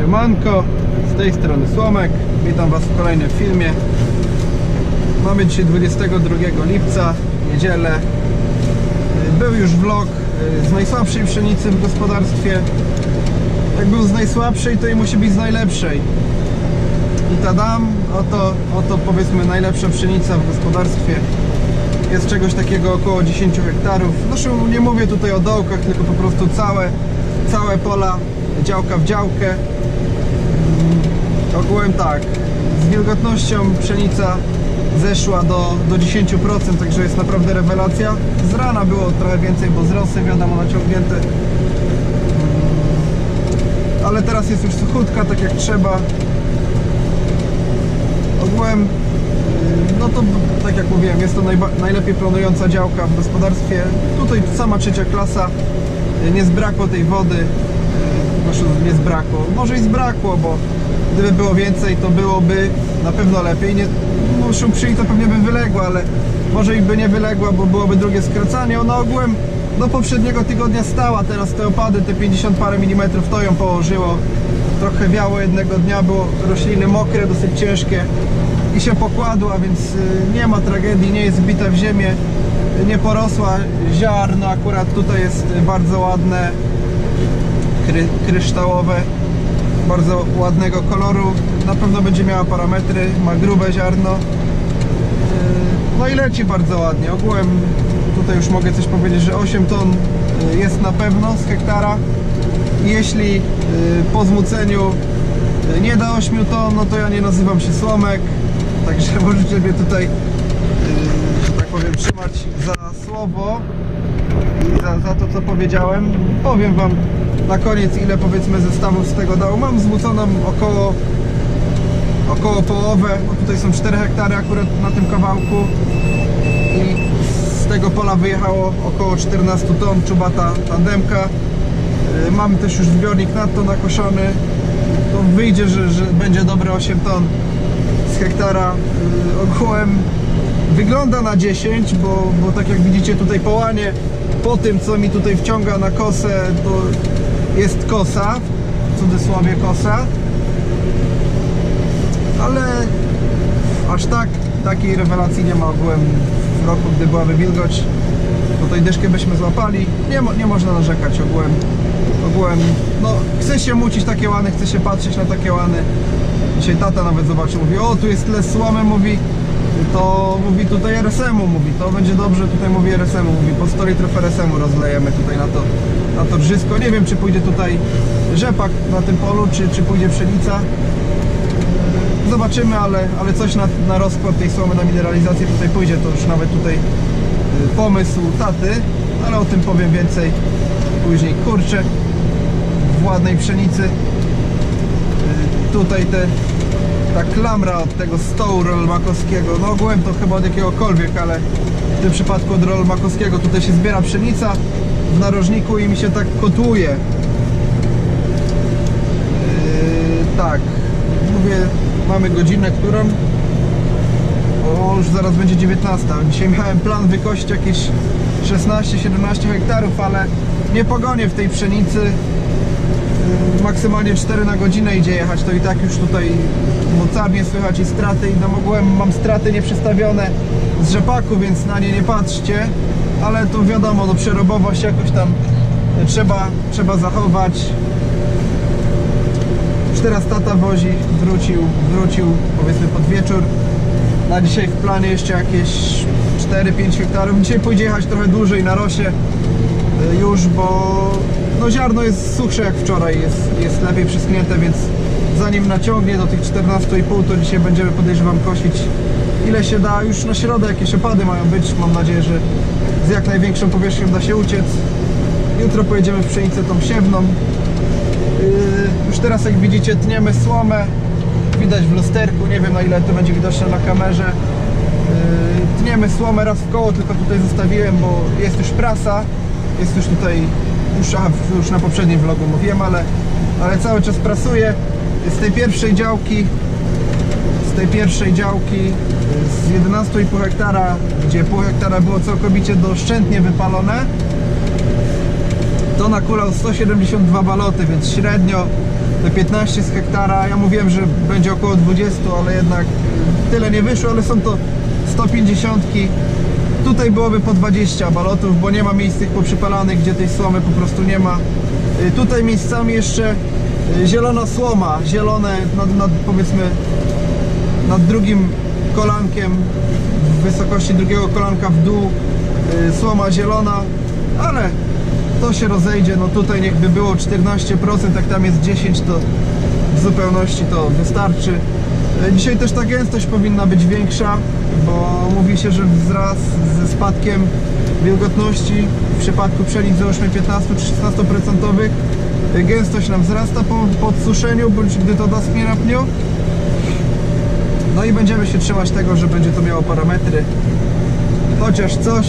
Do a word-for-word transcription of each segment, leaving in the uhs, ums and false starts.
Siemanko, z tej strony Słomek, witam Was w kolejnym filmie. Mamy dzisiaj dwudziestego drugiego lipca, niedzielę. Był już vlog z najsłabszej pszenicy w gospodarstwie. Jak był z najsłabszej, to i musi być z najlepszej. I tadam, oto, oto powiedzmy najlepsza pszenica w gospodarstwie. Jest czegoś takiego około dziesięć hektarów. Zresztą nie mówię tutaj o dołkach, tylko po prostu całe, całe pola, działka w działkę. Ogółem tak, z wilgotnością pszenica zeszła do, do dziesięć procent, także jest naprawdę rewelacja. Z rana było trochę więcej, bo z rosy wiadomo naciągnięte. Ale teraz jest już suchutka, tak jak trzeba. Ogółem, no to tak jak mówiłem, jest to najlepiej planująca działka w gospodarstwie. Tutaj sama trzecia klasa, nie zbrakło tej wody. Znaczy nie zbrakło, może i zbrakło, bo gdyby było więcej, to byłoby na pewno lepiej. Nie, muszą przyjść, to pewnie by wyległa, ale może i by nie wyległa, bo byłoby drugie skracanie. Ona ogółem do poprzedniego tygodnia stała, teraz te opady, te pięćdziesiąt parę milimetrów, to ją położyło. Trochę wiało jednego dnia, było rośliny mokre, dosyć ciężkie i się pokładła, więc nie ma tragedii, nie jest wbita w ziemię, nie porosła. Ziarno akurat tutaj jest bardzo ładne, kry, kryształowe, bardzo ładnego koloru, na pewno będzie miała parametry, ma grube ziarno, no i leci bardzo ładnie. Ogółem tutaj już mogę coś powiedzieć, że osiem ton jest na pewno z hektara. Jeśli po zmuceniu nie da ośmiu ton, no to ja nie nazywam się Słomek, także możecie mnie tutaj, że tak powiem, trzymać za słowo i za, za to, co powiedziałem. Powiem Wam na koniec, ile powiedzmy zestawów z tego dało. Mam zmuconą około około połowę, bo tutaj są cztery hektary akurat na tym kawałku i z tego pola wyjechało około czternaście ton, czubata tandemka. Mamy też już zbiornik nadto nakoszony, to wyjdzie, że, że będzie dobre osiem ton z hektara. Ogółem wygląda na dziesięć, bo, bo tak jak widzicie tutaj połanie, po tym co mi tutaj wciąga na kosę, to jest kosa, w cudzysłowie kosa, ale aż tak takiej rewelacji nie ma ogółem w roku, gdy byłaby wilgoć. Tutaj dyszkę byśmy złapali, nie, mo nie można narzekać ogółem. Ogółem, no chce się mucić takie łany, chce się patrzeć na takie łany. Dzisiaj tata nawet zobaczył, mówi, o tu jest tyle słomy, mówi, to mówi tutaj R S M-u, mówi, to będzie dobrze, tutaj mówi R S M-u, mówi, po sto litrów R S M-u rozlejemy tutaj na to, na to drzysko. Nie wiem, czy pójdzie tutaj rzepak na tym polu, czy, czy pójdzie pszenica. Zobaczymy, ale, ale coś na, na rozkład tej słomy, na mineralizację tutaj pójdzie, to już nawet tutaj pomysł taty, ale o tym powiem więcej później. Kurczę, w ładnej pszenicy. Tutaj te, ta klamra od tego stołu rolmakowskiego, no ogółem to chyba od jakiegokolwiek, ale w tym przypadku od rolmakowskiego. Tutaj się zbiera pszenica w narożniku i mi się tak kotłuje. Yy, tak, mówię, mamy godzinę, którą? O, już zaraz będzie dziewiętnasta. Dzisiaj miałem plan wykosić jakieś szesnaście siedemnaście hektarów, ale nie pogonię w tej pszenicy. Maksymalnie cztery na godzinę idzie jechać, to i tak już tutaj mocarnie słychać i straty, i tam ogółem mam straty nieprzestawione z rzepaku, więc na nie nie patrzcie, ale to wiadomo, no przerobowość jakoś tam trzeba, trzeba zachować. Już teraz tata wozi, wrócił, wrócił powiedzmy pod wieczór. Na dzisiaj w planie jeszcze jakieś cztery pięć hektarów. Dzisiaj pójdzie jechać trochę dłużej na rosie już, bo no ziarno jest suchsze jak wczoraj, jest, jest lepiej przyschnięte, więc zanim naciągnie do tych czternastu i pół, to dzisiaj będziemy, podejrzewam, kosić ile się da. Już na środę jakieś opady mają być, mam nadzieję, że z jak największą powierzchnią da się uciec. Jutro pojedziemy w pszenicę tą siewną. Yy, już teraz jak widzicie tniemy słomę, widać w lusterku, nie wiem na ile to będzie widoczne na kamerze. Yy, tniemy słomę raz w koło, tylko tutaj zostawiłem, bo jest już prasa, jest już tutaj, już, aha, już na poprzednim vlogu mówiłem, ale, ale cały czas prasuję. Z tej pierwszej działki, z tej pierwszej działki z jedenastu i pół hektara, gdzie pół hektara było całkowicie doszczętnie wypalone, to nakulał sto siedemdziesiąt dwa baloty, więc średnio te piętnaście z hektara. Ja mówiłem, że będzie około dwadzieścia, ale jednak tyle nie wyszło, ale są to sto pięćdziesiąt. Tutaj byłoby po dwadzieścia balotów, bo nie ma miejsc tych poprzypalanych, gdzie tej słomy po prostu nie ma. Tutaj miejscami jeszcze zielona słoma, zielone nad, nad, powiedzmy nad drugim kolankiem, w wysokości drugiego kolanka w dół, słoma zielona, ale to się rozejdzie. No tutaj niechby było czternaście procent, jak tam jest dziesięć, to w zupełności to wystarczy. Dzisiaj też ta gęstość powinna być większa, bo mówi się, że wraz ze spadkiem wilgotności w przypadku pszenic załóżmy piętnaście czy szesnaście procent gęstość nam wzrasta po podsuszeniu, bądź gdy to dasknie na pniu. No i będziemy się trzymać tego, że będzie to miało parametry chociaż coś.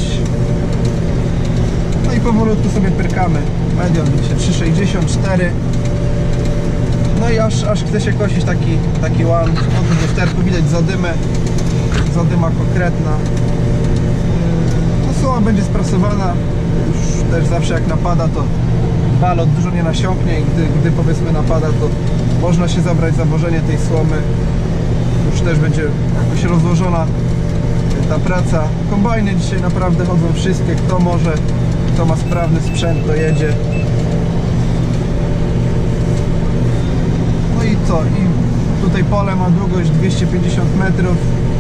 No i powolutku sobie pyrkamy. Median się trzy sześćdziesiąt cztery. No i aż, aż chce się kosić taki, taki łan. No tu w lusterku widać zadymę. Zadyma konkretna. No słoma będzie sprasowana. Już też zawsze jak napada, to balot dużo nie nasiąknie i gdy, gdy powiedzmy napada, to można się zabrać za wożenie tej słomy. Już też będzie jakoś rozłożona ta praca. Kombajny dzisiaj naprawdę chodzą wszystkie. Kto może, kto ma sprawny sprzęt, to jedzie. No i co? I tutaj pole ma długość dwieście pięćdziesiąt metrów.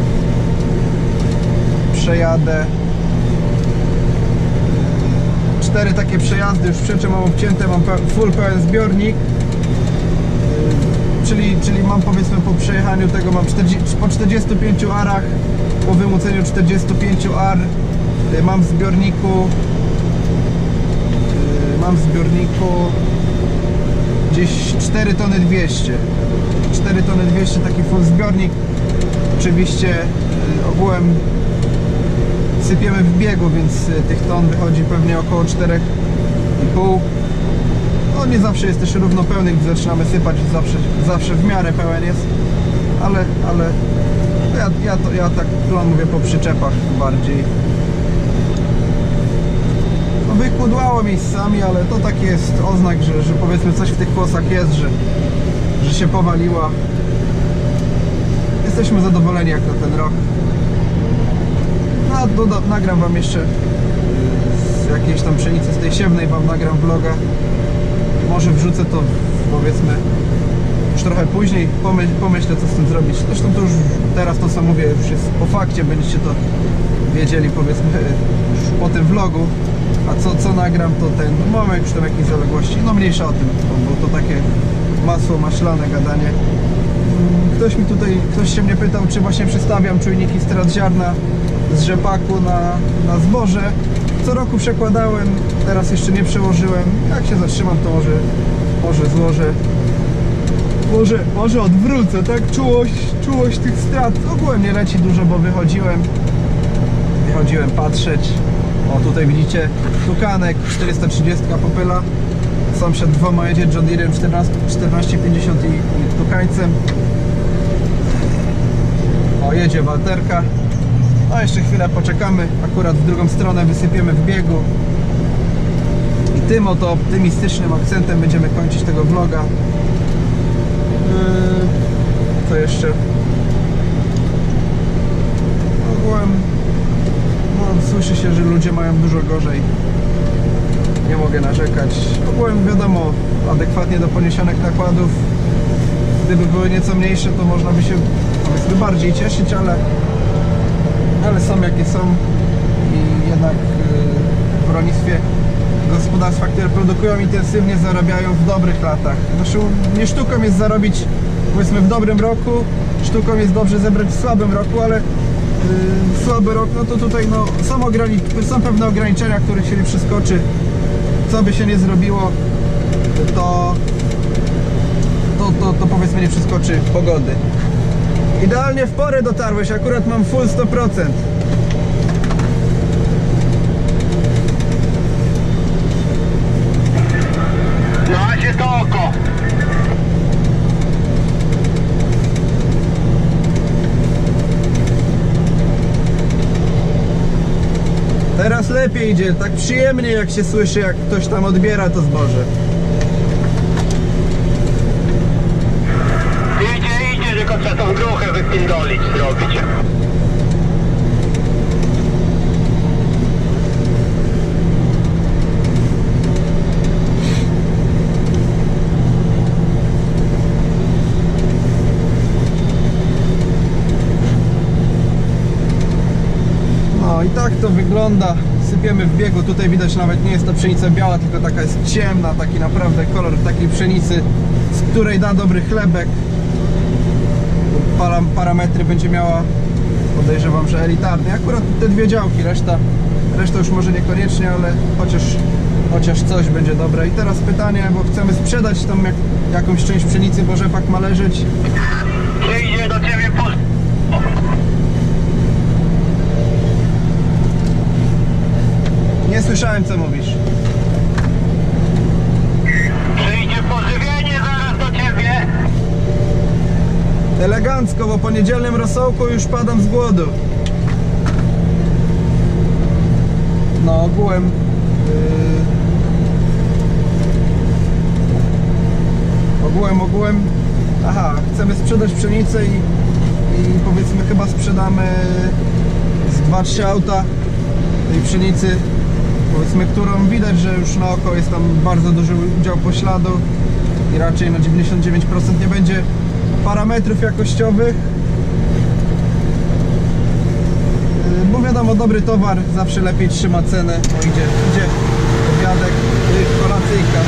Przejadę. Cztery takie przejazdy już przecze mam obcięte, mam full pełen zbiornik. Czyli, czyli mam powiedzmy po przejechaniu tego mam czterdzieści, po czterdziestu pięciu arach, po wymuceniu czterdziestu pięciu ar mam w zbiorniku mam w zbiorniku gdzieś cztery tony dwieście, cztery tony dwieście, taki full zbiornik. Oczywiście ogółem sypiemy w biegu, więc tych ton wychodzi pewnie około cztery i pół. No nie zawsze jest też równo pełny, gdy zaczynamy sypać, zawsze, zawsze w miarę pełen jest, ale, ale ja, ja, to, ja tak plan mówię po przyczepach bardziej. No wykudłało miejscami, ale to tak jest oznak, że, że powiedzmy coś w tych kłosach jest, że, że się powaliła. Jesteśmy zadowoleni jak na ten rok. No, doda, nagram wam jeszcze z jakiejś tam pszenicy z tej siewnej, wam nagram vloga. Może wrzucę to, powiedzmy, już trochę później, pomyśl, pomyślę co z tym zrobić. Zresztą to już teraz to co mówię już jest po fakcie, będziecie to wiedzieli powiedzmy już po tym vlogu. A co, co nagram to ten, no mamy już tam jakieś zaległości, no mniejsza o tym, bo, bo to takie masło maślane gadanie. Ktoś mi tutaj, ktoś się mnie pytał, czy właśnie przestawiam czujniki strat ziarna z rzepaku na, na zboże. Co roku przekładałem, teraz jeszcze nie przełożyłem. Jak się zatrzymam, to może, może złożę. Może, może odwrócę, tak? Czułość, czułość tych strat. Ogółem nie leci dużo, bo wychodziłem. Wychodziłem patrzeć. O, tutaj widzicie tukanek czterysta trzydzieści popyla. Sąsiad dwoma jedzie John Deerem czternaście pięćdziesiąt i, i tukańcem. O, jedzie walterka. No jeszcze chwilę poczekamy, akurat w drugą stronę wysypiemy w biegu. I tym oto optymistycznym akcentem będziemy kończyć tego vloga. Yy, co jeszcze? Ogółem no, słyszy się, że ludzie mają dużo gorzej. Nie mogę narzekać. Ogółem wiadomo, adekwatnie do poniesionych nakładów. Gdyby były nieco mniejsze, to można by się powiedzmy bardziej cieszyć, ale ale są jakie są i jednak w rolnictwie gospodarstwa, które produkują intensywnie, zarabiają w dobrych latach. Znaczy, nie sztuką jest zarobić powiedzmy w dobrym roku, sztuką jest dobrze zebrać w słabym roku, ale yy, słaby rok, no to tutaj no, są, są pewne ograniczenia, których się nie przeskoczy. Co by się nie zrobiło, to, to, to, to powiedzmy nie przeskoczy pogody. Idealnie w porę dotarłeś, akurat mam full sto procent. Na się to oko. Teraz lepiej idzie, tak przyjemnie jak się słyszy, jak ktoś tam odbiera to zboże. napindolić zrobić. No i tak to wygląda. Sypiemy w biegu. Tutaj widać, nawet nie jest to pszenica biała, tylko taka jest ciemna, taki naprawdę kolor takiej pszenicy, z której da dobry chlebek. Param, parametry będzie miała, podejrzewam, że elitarny. Akurat te dwie działki, reszta, reszta już może niekoniecznie, ale chociaż, chociaż coś będzie dobre. I teraz pytanie, bo chcemy sprzedać tam jak, jakąś część pszenicy, bo rzepak ma leżeć. Przyjdzie do ciebie po... Nie słyszałem, co mówisz. Przyjdzie pożywienie zaraz do ciebie. Elegancko, bo po niedzielnym rosołku już padam z głodu. No ogółem yy... ogółem, ogółem aha, chcemy sprzedać pszenicę i, i powiedzmy chyba sprzedamy z dwa trzy auta tej pszenicy, powiedzmy, którą widać, że już na oko jest tam bardzo duży udział pośladu i raczej na dziewięćdziesiąt dziewięć procent nie będzie parametrów jakościowych. Bo wiadomo, dobry towar zawsze lepiej trzyma cenę. O, idzie, idzie obiadek, kolacyjka.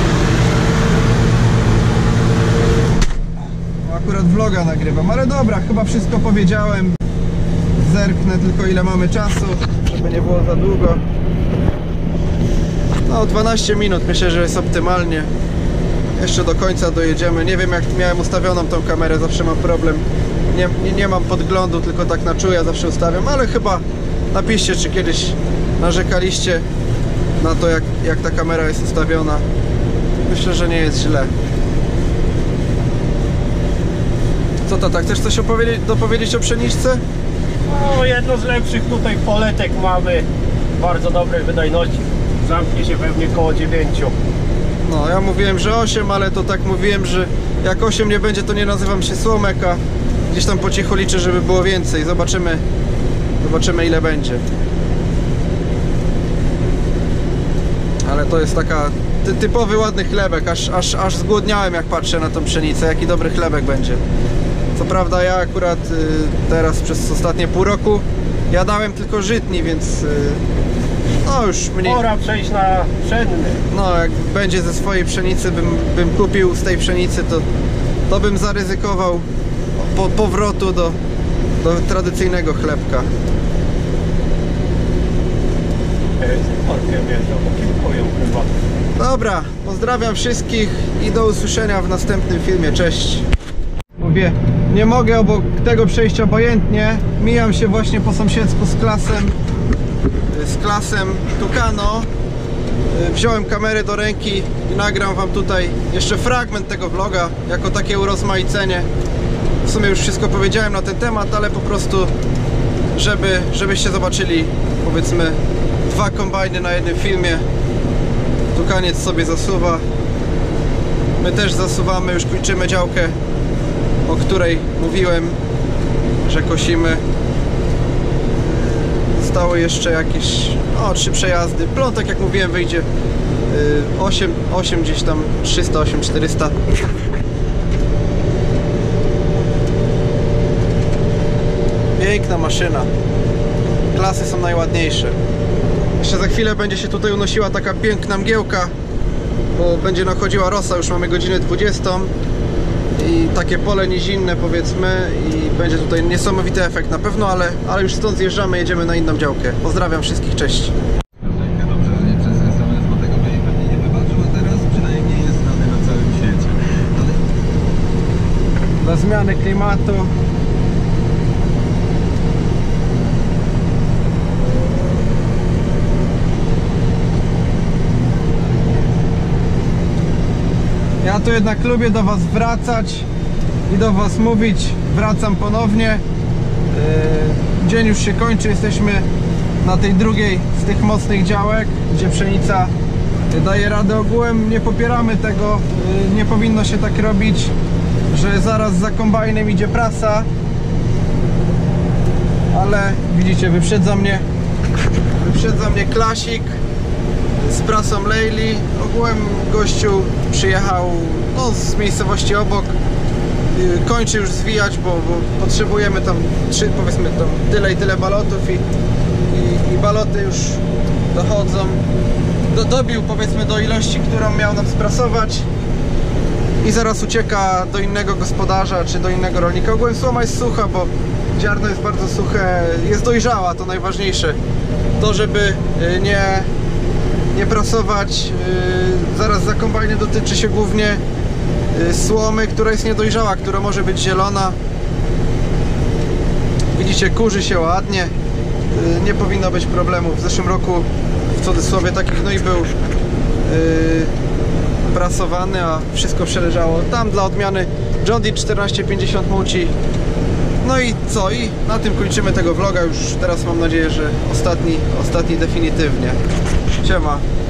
No, akurat vloga nagrywam, ale dobra, chyba wszystko powiedziałem. Zerknę tylko, ile mamy czasu, żeby nie było za długo. No, dwanaście minut, myślę, że jest optymalnie. Jeszcze do końca dojedziemy. Nie wiem, jak miałem ustawioną tą kamerę, zawsze mam problem. Nie, nie, nie mam podglądu, tylko tak na czuja zawsze ustawiam, ale chyba napiszcie, czy kiedyś narzekaliście na to, jak, jak ta kamera jest ustawiona. Myślę, że nie jest źle. Co to tak? Chcesz coś opowiedzieć, dopowiedzieć o pszeniczce? No, jedno z lepszych tutaj poletek mamy. Bardzo dobrej wydajności. Zamknie się pewnie koło dziewięciu. No, ja mówiłem, że osiem, ale to tak mówiłem, że jak osiem nie będzie, to nie nazywam się Słomek, a gdzieś tam po cichu liczę, żeby było więcej. Zobaczymy, zobaczymy, ile będzie. Ale to jest taka ty, typowy ładny chlebek, aż, aż, aż zgłodniałem, jak patrzę na tą pszenicę, jaki dobry chlebek będzie. Co prawda ja akurat y, teraz przez ostatnie pół roku jadałem tylko żytni, więc y, no już mniej. Pora przejść na pszenny. No, jak będzie ze swojej pszenicy, bym, bym kupił z tej pszenicy, to, to bym zaryzykował po, powrotu do, do tradycyjnego chlebka. Dobra, pozdrawiam wszystkich i do usłyszenia w następnym filmie. Cześć. Mówię, nie mogę obok tego przejść obojętnie. Mijam się właśnie po sąsiedztwu z klasem z klasem Tucano. Wziąłem kamerę do ręki i nagram wam tutaj jeszcze fragment tego vloga, jako takie urozmaicenie. W sumie już wszystko powiedziałem na ten temat, ale po prostu żeby, żebyście zobaczyli, powiedzmy, dwa kombajny na jednym filmie. Tukaniec sobie zasuwa, my też zasuwamy, już kończymy działkę, o której mówiłem, że kosimy. Zostały jeszcze jakieś, o, trzy przejazdy. Plon, tak jak mówiłem, wyjdzie yy, osiem, osiem gdzieś tam, trzysta, osiem, czterysta. Piękna maszyna. Klasy są najładniejsze. Jeszcze za chwilę będzie się tutaj unosiła taka piękna mgiełka, bo będzie nachodziła rosa, już mamy godzinę dwudziestą i takie pole nizinne, powiedzmy, i będzie tutaj niesamowity efekt na pewno, ale, ale już stąd zjeżdżamy, jedziemy na inną działkę. Pozdrawiam wszystkich, cześć. Dobrze, że nie przez S M S, bo tego by jej pewnie nie wybaczył, a teraz przynajmniej jest znany na całym świecie. Ale... Dla zmiany klimatu ja tu jednak lubię do was wracać i do was mówić. Wracam ponownie. Dzień już się kończy, jesteśmy na tej drugiej z tych mocnych działek, gdzie pszenica daje radę. Ogółem nie popieramy tego, nie powinno się tak robić, że zaraz za kombajnem idzie prasa ale widzicie, wyprzedza mnie wyprzedza mnie Klasik z prasą Leyli. Ogółem gościu przyjechał no, z miejscowości obok, kończy już zwijać, bo, bo potrzebujemy tam trzy, powiedzmy tam tyle i tyle balotów i, i, i baloty już dochodzą. Do, dobił powiedzmy do ilości, którą miał nam sprasować i zaraz ucieka do innego gospodarza czy do innego rolnika. Ogółem słoma jest sucha, bo ziarno jest bardzo suche, jest dojrzała, to najważniejsze. To, żeby nie, nie prasować zaraz za kombajnem, dotyczy się głównie słomy, która jest niedojrzała, która może być zielona. Widzicie, kurzy się ładnie, nie powinno być problemów. W zeszłym roku w cudzysłowie taki gnój był yy, prasowany, a wszystko przeleżało. Tam dla odmiany John Deere czternaście pięćdziesiąt Muci. No i co? I na tym kończymy tego vloga. Już teraz mam nadzieję, że ostatni, ostatni definitywnie. Siema.